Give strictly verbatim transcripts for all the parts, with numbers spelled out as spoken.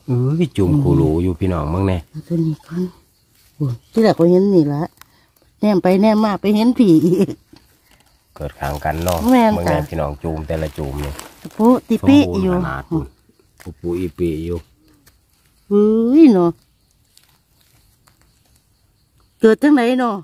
เออจุ่มคูรูอยู่พี่น้องเมื่อไงตัวนี้ก่อนที่แรกก็เห็นนี่ละแนมไปแนมมาไปเห็นผีอีกเกิดขางกันเนาะเมื่อไงพี่น้องจุ่มแต่ละจุ่มเนี่ยปูติปีอยู่ปูปูอีปีอยู่เฮ้ยเนาะเกิดจังไหนเนาะ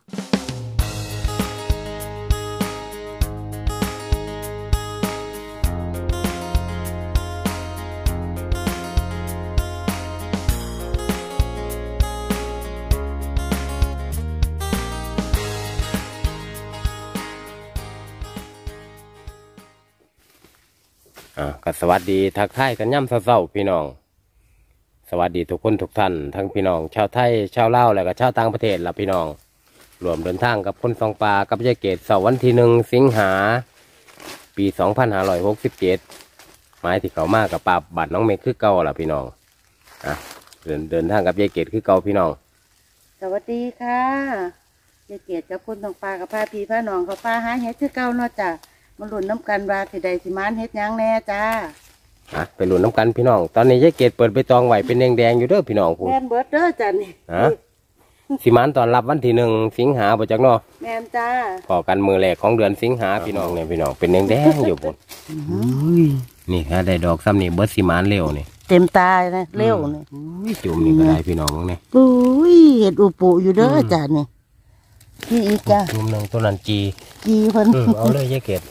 อ่าก็สวัสดีทักทายกันย่ำเศร้าๆพี่น้องสวัสดีทุกคนทุกท่านทั้งพี่น้องชาวไทยชาวลาวและก็ชาวต่างประเทศล่ะพี่น้องรวมเดินทางกับคนสองปลากับยายเกศเสาร์วันที่หนึ่งสิงหาปีสองพันห้าร้อยหกสิบเจ็ดหมายที่เขามากกับปราบบัตรน้องเมฆคือเก่าล่ะพี่น้องอ่ะเดินเดินทางกับยายเกศคือเก่าพี่น้องสวัสดีค่ะยายเกศกับคนสองปลากับพาพี่พาน้องเขาปลาหาเฮ็ดคือเก่าเนาะจ้ะมาหลุนน้ำกันว่าสิใดสิมานเฮ็ดยังแน่จ้าอ่ะไปหลุนน้ำกันพี่น้องตอนนี้ยายเกศเปิดใบตองไหวเป็นแดงแดงอยู่เด้อพี่น้องคุณแมนเบิร์ดเด้อจ้ะนี่ฮะสิมานตอนรับวันที่หนึ่งสิงหาบ่จักเนาะแมนจ้าพอกันมือแรกของเดือนสิงหาพี่น้องเนี่ยพี่น้องเป็นแดงแดงอยู่พุ่นนี่ค่ะได้ดอกซ้ำนี่เบิร์ดสิมานเร็วนี่เต็มตาเลยเร็วนี่จุ่มนี่ก็ได้พี่น้องมั้งเนี่ยปุ้ยเห็ดอุปุอยู่เด้อจ้ะนี่นี่อีกจ้าจุ่มหนึ่งตัวนั้นจีจีเพิ่นเอาเลยยายเกศ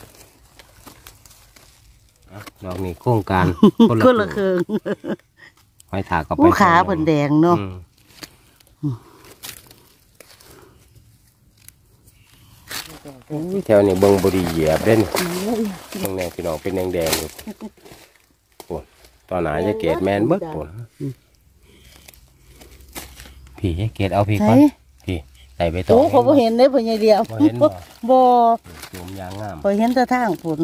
ดอกนี่โครงการคนละเครื่องไว้ถากกับไปขาเพิ่นแดงเนาะแถวนี้เบิ่งบดีเหยียบเด่นตรงนี้พี่น้องเป็นแดงแดงอยู่ปวดตอนไหนยายเกศแมนเบิดปวดพี่ยายเกศเอาพี่ก่อนพี่ใส่ไปต่อโอ้เขาบ่เห็นได้เพิ่นยายเดียวบ่จุ่มยางงามเพิ่นเห็นแต่ทางพุ่น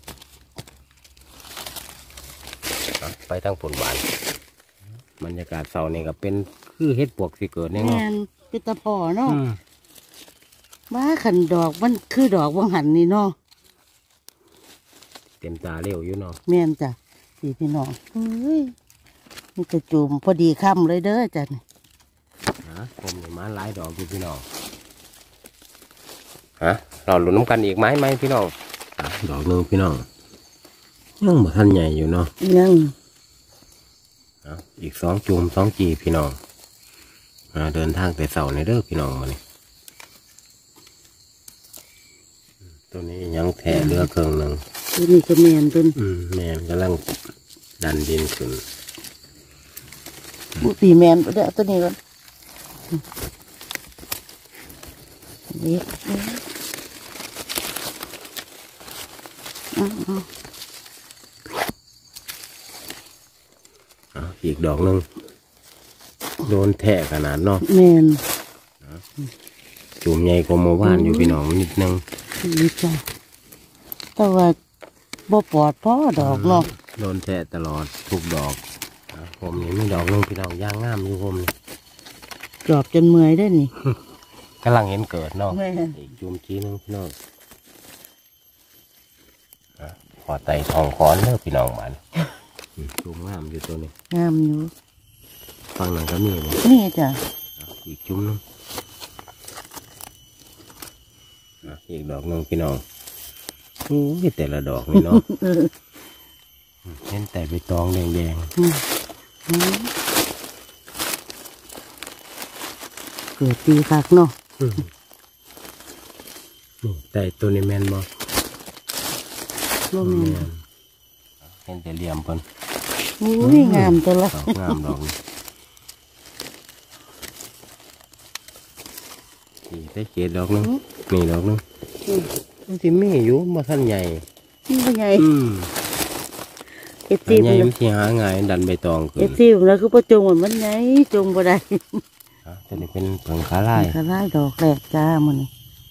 ไปทางผลหวานบรรยากาศเสาร์นี่ก็เป็นคือเฮ็ดปวกสิเกิดเนี่ยเนาะเป็นตะพอเนาะบ้าขันดอกมันคือดอกวังหันนี่เนาะเต็มตาเร็วอยู่เนาะแม่นจ้ะสี่พี่น้องเฮ้ยนี่จะจุ่มพอดีค่ำเลยเด้อจ้ะนี่ฮะผมนี่มาหลายดอกอยู่พี่น้องฮะเราหลุนน้ำกันอีกไหมไหมพี่น้องดอกนึงพี่น้องยังบ่ทันใหญ่อยู่เนาะยังอีกสองจุ่มสองจีพี่น้องเดินทางไปเสาในเด้อพี่น้องมานี่ตัวนี้ยังแถเรือเครื่องหนึ่งตัวนี้ก็แมนเป็นแมนกำลังดันดินขึ้นบุตีแมนเดี๋ยวตัวนี้ก่อนนี่อีกดอกหนึ่งโดนแทะขนาดเนาะแมนจุ่มใหญ่กว่าเมื่อวานอยู่พี่น้องนิดนึงนี่จ้ะแต่ว่าบ่ปลอดพ่อดอกเนาะโดนแทะตลอดทุกดอกผมนี่มีดอกนึงพี่น้องย่างงามอยู่ผมนี่กรอบจนเมื่อยได้นี่กำลังเห็นเกิดเนาะอีกจุ่มจีนึงพี่น้องขอไต่ทองค้อนเด้อพี่น้องมันจุ่มงามอยู่ตัวนี้งามอยู่ฟังหนังก็มีเลยนี่จ้ะอีกจุ่มนึงอีกดอกนึงพี่น้องโอ้ยแต่ละดอกนี่เนาะเห็นแต่ใบตองแดงๆเกิดตีคักเนาะแต่ตัวนี้แมนบ่บ่แมนเห็นแต่เหลี่ยมเพิ่นโอ้ยงามตัวละงามดอกนี่ได้เกศดอกนึงนี่ดอกนึงมันที่มีอยู่มาท่านใหญ่ไม่ใหญ่เอฟซีใหญ่มันที่หาง่ายดันใบตองขึ้นเอฟซีของเราคือประจงเหมือนมันใหญ่จงบ่ได้ตัวนี้เป็นผงคาไล่คาไล่ดอกแรกจ้ามัน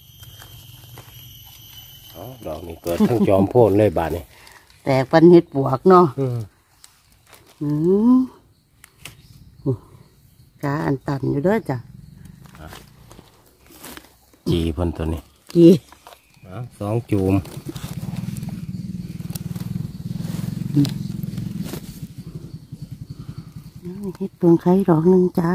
ดอกนี้เกิดทั้งจอมโพนเลยบาดนี่แต่ปันเห็ดปวกเนาะอืมจ้าอันตันอยู่ด้วยจ้ะจีพ่นตัวนี้จีสองจุ่มเฮ็ดเปิงไข่ดอกหนึ่งจ้า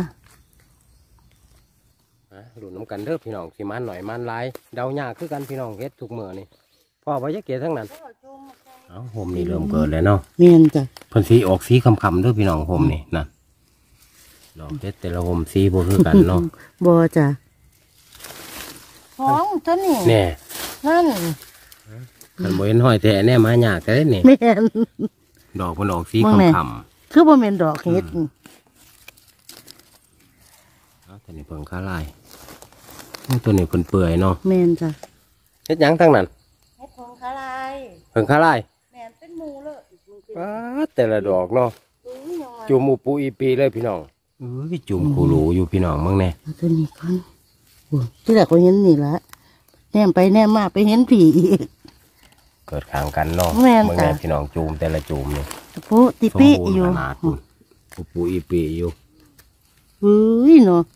อ่ะหลุนน้ำกันเด้อพี่น้องสิมันหน่อยมันหลายเดายากคือกันพี่น้องเฮ็ดทุกมื้อนี่พ่อบ่จะเกลียดทั้งนั้นเอ้าโฮมนี่เริ่มเกิดแล้วเนาะเมียนจ้ะเพิ่นสีออกสีคำๆเด้อพี่น้องโฮมนี่นั่นดอกเฮ็ดแต่ละโฮมสีบ่คือกันเนาะบ่จ้ะห้องตัวนี้แน่นั่นคันบ่เห็นห้อยแท้แน่มายากแต่เด้นี่แม่นดอกเพิ่นออกสีเบิ่งแน่คำคือบ่แม่นดอกเฮ็ดๆเอ้าตัวนี้เพิ่งค่าลายโอ้ตัวนี้เพิ่นเปื่อยเนาะแม่นจ้ะเฮ็ดหยังทั้งนั้นเฮ็ดผงคาลายเพิ่งค่าลายแม่นเป็นหมูเลยป๊าดแต่ละดอกเนาะอุ้ยยังว่าจุ่มอุปูอีปีเลยพี่น้องเอ้ยจุ่มคูรูอยู่พี่น้องมึงแน่เอาตัวนี้ก่อนโอ้ยที่แรกก็เห็นนี่ละแนมไปแนมมาไปเห็นผีอีกเกิดข้างกันเนาะแม่นมึงแน่จ้ะพี่น้องจุ่มแต่ละจุ่มนี่ตะปุติสมปิบูรอยู่ณ์ขนาดพุ่นอุปูอีปีอยู่อุ้ยเนาะ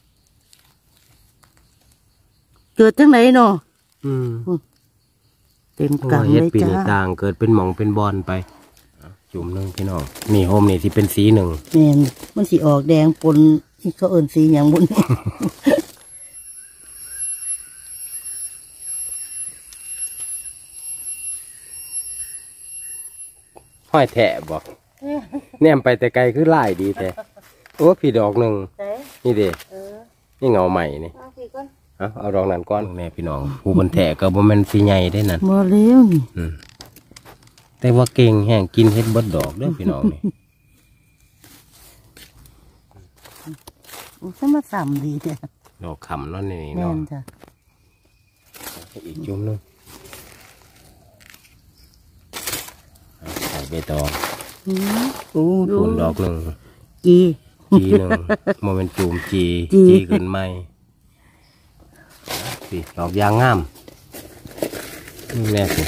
เกิดจังไหนเนาะอืมเต็มโอ้กลางยเฮ็ดเลยปีจ้านี้ต่างเกิดเป็นหมองเป็นบอลไปอ่ะจุ่มหนึงพี่น้องนี่โฮมนี่ที่เป็นสีหนึ่งแม่นมันสิออกแดงปนที่เขาเอิ้นสีหยังบุญห้อยแถะบอกแนมไปแต่ไกลคือลายดีแต่โอ้พี่ดอกหนึ่งเด้นี่เด้เออนี่เงาใหม่นี่เอาพี่ก่อนเอาเอาดอกนั้นก่อนแม่พี่น้องผู้บนแถะก็บ่แม่นสีใหญ่ได้นั่นบ่เร็วนี่อืมแต่ว่าเก่งแห้งกินเฮ็ดเบดดอกเด้อพี่น้องนี่โอ้ยมาซ้ำดีเด้อดอกขำเนาะนี่แม่เนาะนจ้ะอีกจุ่มหนึงเอาใส่ใบตองอืออู้ปูนดอกหนึ่งจีจีหนึ่งโมเมนจูมจีจีจีขึ้นไม่สิดอกยางงามนี่แน่สิ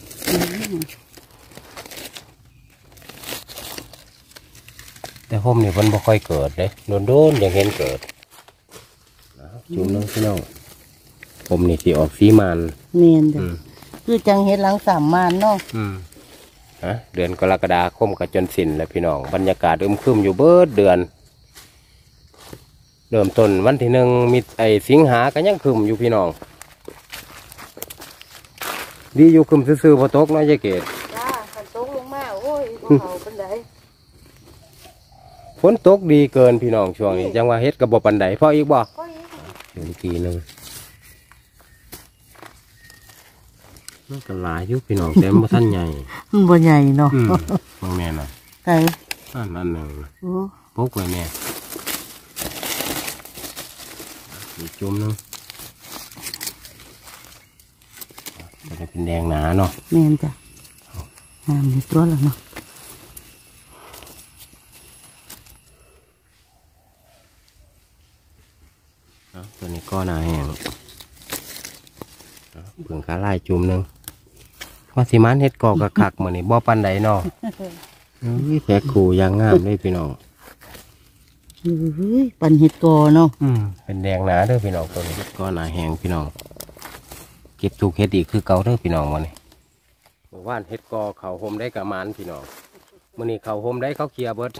แต่ผมนี่มันบ่ค่อยเกิดเลยโดนโดนๆอย่างเห็นเกิดเอาจุ่มหนึงพี่น้องผมนี่สิออกสีมันแม่นจ้ะอืมคือจังเฮ็ดหลังสามมานเนาะอืมฮะเดือนกรกฎาคมก็จนสิ้นแล้วพี่น้องบรรยากาศอึมครึมอยู่เบิดเดือนเริ่มต้นวันที่หนึ่งมีไอสิงหาก็ยังครึมอยู่พี่น้องดีอยู่ครึมซื่อๆพอตกเน้อยเกศจ้าคันตกลงมาโอ้ยบ่เอาปานใดฝนตกดีเกินพี่น้องช่วงนี้จังว่าเฮ็ดกับบปันไดพออีกบ่ก็อีกอยู่อีกทีหนึงมันก็หลายอยู่พี่น้องแต่มันบ่ทันใหญ่มันบ่ใหญ่เนาะอืมบางแม่น่ะไก่อันนั้นหนึ่งโอ้พกไว้แม่อีกจุ่มหนึงก็จะเป็นแดงหนาเนาะแม่นจ้ะงามในตัวแล้วเนาะเอาตัวนี้ก็หนาแห้งเอาเพิ่งขาลายจุ่มหนึงว่าสิมันเฮ็ดกอกกะคักมื้อนี้บ่ปานใดเนาะอุ้ยแพ็คคู่อย่างงามเลยพี่น้องเฮ้ยปันเห็ดกอเนาะอืมเป็นแดงหนาเด้อพี่น้องตัวนี้ก็หนาแห้งพี่น้องเก็บถูกเฮ็ดอีกคือเก่าเด้อพี่น้องมื้อนี้เมื่อวานเฮ็ดกอเขาห่มได้กะมานพี่น้องมื้อนี้เขาห่มได้เขาเคลียร์เบิด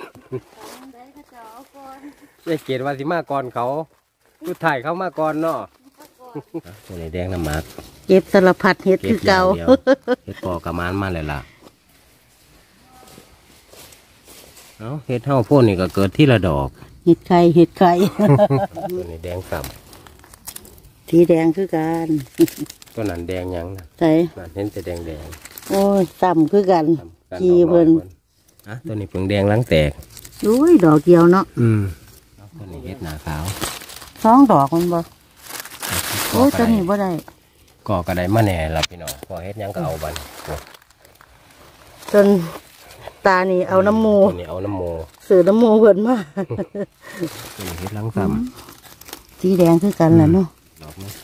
ไอ้เกดว่าสิมาก่อนเขาผู้ถ่ายเขามาก่อนเนาะตัวนี้แดงน้ำหมากเก็บสารพัดเห็ดเก็คืบอเก่าอย่างเดียวเฮ็ดกอกระมานมาเลยล่ะเอาเฮ็ดเท่าพ่นนี่ก็เกิดที่ละดอกเห็ดไข่เห็ดไข่ตัวนี้แดงสับสีแดงคือกันตัวนั้นแดงหยังนะใส่นั่นเห็นแต่แดงแดงโอ้ยซ้ำคือกันๆกันจีออกเพิ่นอ่ะตัวนี้เพิ่งแดงหลังแตกอุ้ยดอกเดียวเนาะอืมตัวนี้เฮ็ดหนาขาวสองดอกมันบ่โอ้ยตัวนี้บ่ได้ก่อกระไดมาแหน่ล่ะพี่น้องพอเฮ็ดหยังก็เอาบัดนจนตานี่เอาน้ำมูตัวนี้เอาน้ำโมสื่อน้ำมูเพิ่นมาตัวนี้เฮ็ดหลังซ้สีแดงคือกันแหละเนาะำดอกนี้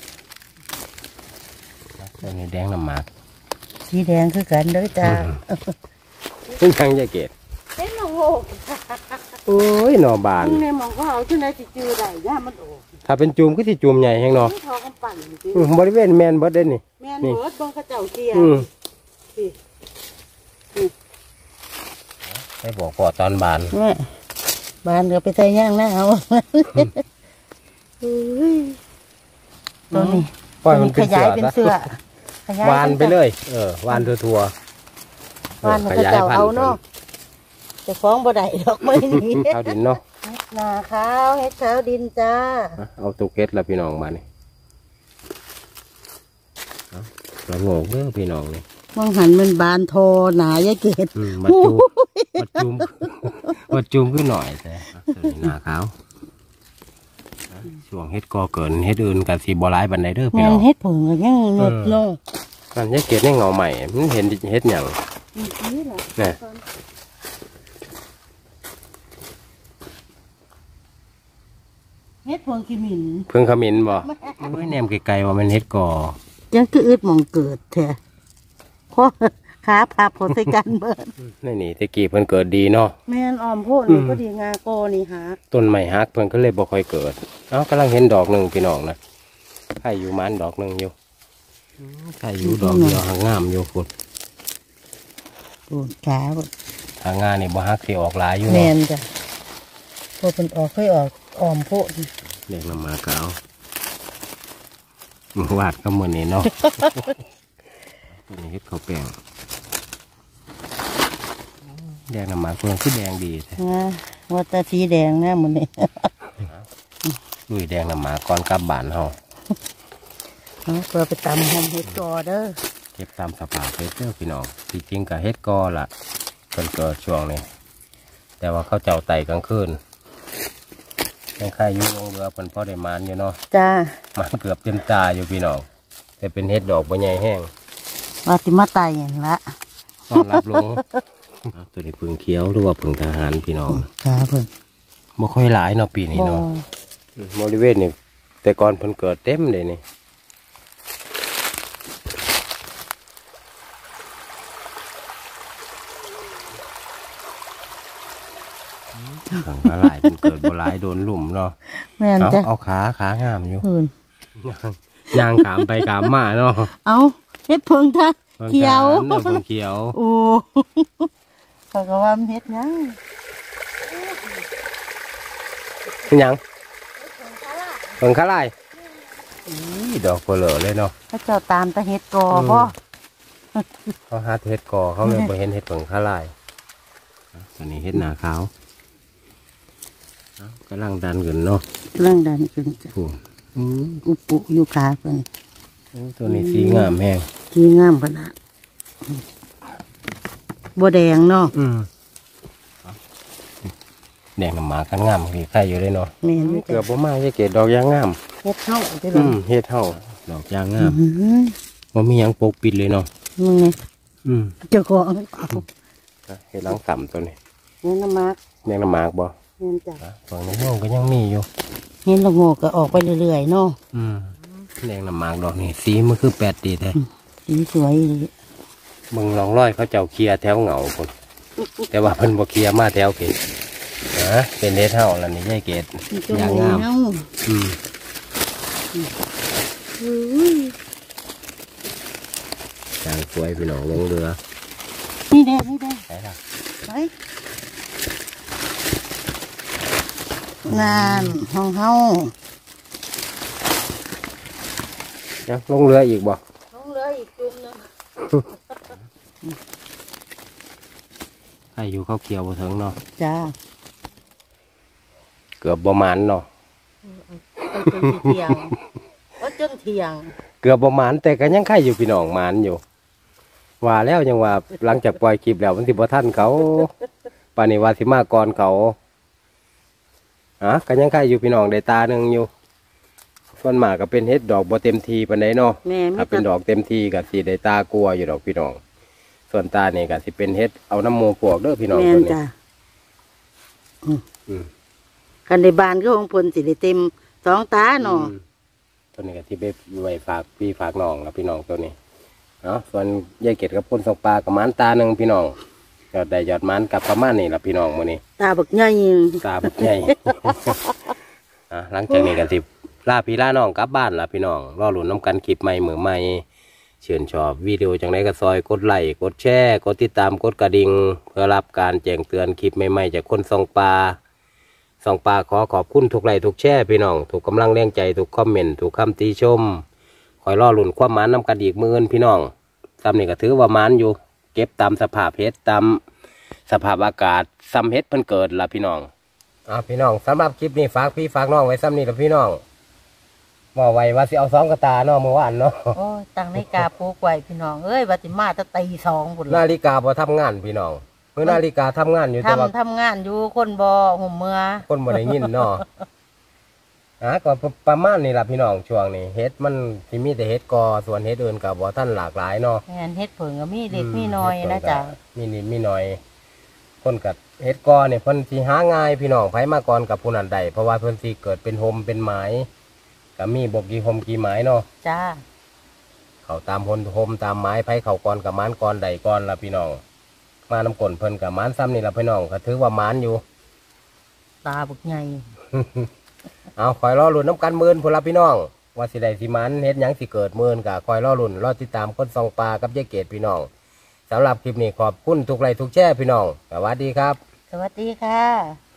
ตัวนี้แดงน้ำหมากสีแดงคือกันเด้อจ้าเป็นทางยาเกตเป็นโอ้โหโอ้ยหนอบานมึงในมองเขาเอาที่ไหนสิจือได้ย่ามันโอ้ถ้าเป็นจูมก็ที่จูมใหญ่แห้งเนาะทอกันปั่นจริงอืมบริเวณแมนเบิดเด้นี่แม่นเบิดเบิ่งเขาเจ้าเกียอืมสิให้บอกก่อตอนบานแม่บานก็ไปใส่ย่างหน้าเอาตัวนี้ปล่อยมันเป็นขยายเป็นเสืเสืออขยยวานไปเลย เออวานทัวๆวานมันก็เจ้าเอาเนาะจะฟ้องบ่ได้ดอกไม้นี้ข้าวดินเนาะหนาขาวเฮ็ดขาวดินจ้าเอาตุกเฮ็ดแล้วพี่น้องมานี่เอาเราโงกเด้อพี่น้องนี่มองหันมันบานโทหนายายเกดอืมมาจูมมาจูมมาจูมขึ้นหน่อยแต่ตัวนี้หนาขาวช่วงเฮ็ดกอเกินเฮ็ดอื่นกับสีบัวลายบันไดเด้อแมพี่น้นองเฮ็ดผงก็ยังงดเนาะมันยายเกดให้เงาใหม่มันเห็นเฮ็ดหยังนี่เฮ็ดผงกิมินเพิ่งขมิ้นบ่โอ้ยแนมไกลๆว่ามันเฮ็ดกอยังคืออึดหมองเกิดแท้เพราะขาพับผลใส่กันเบิดนี่นี่ตะกี้เพิ่นเกิดดีเนาะแม่นออมโพดนี่ก็ดีงาโกนี่ฮะต้นไม้ฮักเพิ่นก็เลยบ่ค่อยเกิดเอ้ากำลังเห็นดอกหนึ่งพี่น้องนะไข่อยู่มันดอกหนึ่งอยู่ไข่อยู่ดอกเดียวหางงามอยู่พุ่นปูนขาบ่หางงานนี่บ่ฮักสิออกหลายอยู่แม่เนาะนจ้ะพอเป็นออกค่อยออกออมโพดนี่เด็กนำมาเกเอามือวาดก็มือนี่เนาะ ตัวนี้เฮ็ดข้าวแป้งแดงนำมาเพื่อนคือแดงดีแท้นะว่าแตาสีแดงนะหมันนี่ลุยแดงนำมาก่อนกลับบ้านเฮาเอาเพื่อไปตำหอมเฮ็ดกอเด้อเก็บตามสภาพเฮ็ดเด้อพี่น้องที่จริงก็เฮ็ดกอล่ะเพิ่นเกิดช่วงนี้แต่ว่าเขาเจ้าไต่กลางคืนยังใครอยู่ลงเรือเพิ่นพอได้มานอยู่เนาะจ้ามันเกือบเต็มตาอยู่พี่น้องแต่เป็นเฮ็ดดอกบ่ใหญ่แห้งว่าติมาไตอย่างละต้อนรับลง ตัวนี้พึ่งเขียวหรือว่าพึ่งทหารพี่น้องขาเพิ่นบ่ค่อยหลายเนาะปีนี้บ่เนาะบริเวณนี่แต่ก่อนเพิ่นเกิดเต็มเลยนี่ฝั่งกระหลายเพิ่นเกิดบ่หลายโดนหลุมเนาะแม่นเอาจ้ะเอาขาขางามอยู่เพิ่นย่างขามไปขามมาเนาะเอาเฮ็ดเพิ่งท่าเขียวเนาะเพิ่งเขียวโอ้เขาก็ว่ามันเฮ็ดหยังเป็นหยังเพิ่งขาลายอีดอกเปลือเลยเนาะเขาเจ้าตามแตะเฮ็ดกอบ่เขาหาเห็ดกอเขาเลยบ่เห็นเห็ดเผิงข้าลายตัวนี้เห็ดหนาขาวกำลังดันขึ้นเนาะเรื่องดันขึ้นจ้ะผู้อืมอุปุอยู่ขาเพิ่นตัวนี้สีงามแห้งสีงามขนาดบัวแดงเนาะอืมแดงน้ำหมากันงามพี่ใครอยู่เลยเนาะแม่นอยู่เกืจ้ะอบบ่มาจะเกตดอกยางงามเฮ็ดเฮาได้อืบ่มเฮ็ดเท่าดอกยางงามอื้อหือว่ามีหยังปกปิดเลยเนาะมึงไงอืมเจ้าของเฮ็ดหลังต่ำตัวนี้เห็นละมากแดงน้ำหมากบ่เห็นจ้ะฝั่งนี้ห้องก็ยังมีอยู่เห็นละโงกก็ออกไปเรื่อยๆเนาะอืมแดงน้ำหมากดอกนี้สีมันคือแปดดีแท้สีสวยดีมึงลองร้อยเขาเจ้าเคลียร์แถวเหงาคนแต่ว่าเพิ่นบ่เคลียร์มาแถวเกตนะเป็นเฮ็ดเท่าแล้วนี่ยายเกตมีตัวยางหงามเนาอืมอุ้ยจางสวยพี่น้องลงเรือนี่แดงนี่แดงใช่ละไปงานห้องเฮายังลงเรืออีกบ่ห้องเรืออีกจุ่มนึงใครอยู่เขาเกี่ยวบ่ถึงเนาะจ้าเกือบบ่หมานเนาะเอาจนเที่ยงว่าจนเที่ยงเกือบบ่หมานแต่ก็ยังใครอยู่พี่น้องหมานอยู่ ว่าแล้วยังว่าหลังจากปล่อยคลิปแล้วมันสิบ่ทันเขาปานนี้ว่าสิมาก่อนเขาฮะก็ยังใครอยู่พี่น้องได้ตาหนึงอยู่ส่วนมากก็เป็นเฮ็ดดอกบ่เต็มทีปานใดเนาะแม่มีถ้าเป็นดอกเต็มทีก็สิได้ตากลัวอยู่ดอกพี่น้อง ส่วนตานี่ก็สิเป็นเฮ็ดเอาน้ำหมูพวกเด้อพี่น้องแม่ตัวน นี้จ้าอืมกันในบ้านก็ของเพนสิได้เต็มสองตาเนาะอืมตัวนี้ก็ที่ไปไว้ฝากพี่ฝากน้องแล้วพี่น้องตัวนี้เนาะส่วนยายเกดกับพ่นสองปลากับหมันตาหนึ่งพี่น้องยอดได้ยอดหมันกับประมาณนี้ละพี่น้องมื้อนี้ตาบักใหญ่ตาบุกใหญ่ อ่ะหลังจากนี้กันสิลาพี่ลาน้องกลับบ้านละพี่น้องรอหลุนน้ำกันคลิปใหม่มือใหม่เชิญชอบวิดีโอจังไดก็ซอยกดไลค์กดแชร์กดติดตามกดกระดิ่งเพื่อรับการแจ้งเตือนคลิปใหม่ๆจากคนส่องปลาสองปลาขอขอบคุณทุกไลค์ทุกแชร์พี่น้องถูกกำลังแรงใจถูกคอมเมนต์ถูกคำติชมคอยรอลุ่นความหมานนำกันอีกมืออนพี่น้องซ้ำนี่ก็ถือว่าหมานอยู่เก็บตามสภาพเฮ็ดตามสภาพอากาศซ้ำเฮ็ดเพิ่นเกิดละพี่น้องอ่าพี่น้องสำหรับคลิปนี้ฝากพี่ฝากน้องไว้ซ้ำนี่ละพี่น้องบอกไว้ว่าสิเอาสองกระตาเนาะเมื่อวานเนาะโอ้ยตั้งนาฬิกาปลุกไว้พี่น้องเอ้ยว่าสิมาจะตีสองพุ่นนาละฬิกาพอทำงานพี่น้องเมื่อนาฬิกาทำงานอยู่แต่ว่าทำทำงานอยู่คนบ่ห่มเมื่อคนบ่ได้ยินเนาะ อ่ะก็ประมาณนี้ล่ะพี่น้องช่วงนี้เฮ็ดมันที่มีแต่เฮ็ดกอส่วนเฮ็ดอื่นก็บ่ทันหลากหลายเนาะแม่นเฮ็ดเผิงก็มีเล็กมีน้อยนะจ๊ะมีนิดมีหน่อย คนกับเฮ็ดกอเนี่ยเพิ่นสิหาง่ายพี่น้องไผมาก่อนกับผู้นั้นใดเพราะว่าเพิ่นสิเกิดเป็นโฮมเป็นไม้ก็มีบ่กี่โฮมกี่ไม้เนาะจ้าเขาตามพลโฮมตามไม้ไผเขาก่อนกับม้านก่อนใดก่อนล่ะพี่น้องมาน้ำกลนเพิ่นกับม้านซ้ำนี่ล่ะพี่น้องก็ถือว่าม้านอยู่ตาบักใหญ่เอาคอยรอลุ่นน้ำกันหมื่นพนละพี่น้องว่าสิได้สิมันเฮ็ดหยังสิเกิดหมื่นกะคอยรอลุ่นรอติดตามคนซองปลากับยายเกดพี่น้องสำหรับคลิปนี้ขอบคุณทุกไลค์ทุกแชร์พี่น้องสวัสดีครับสวัสดีค่ะ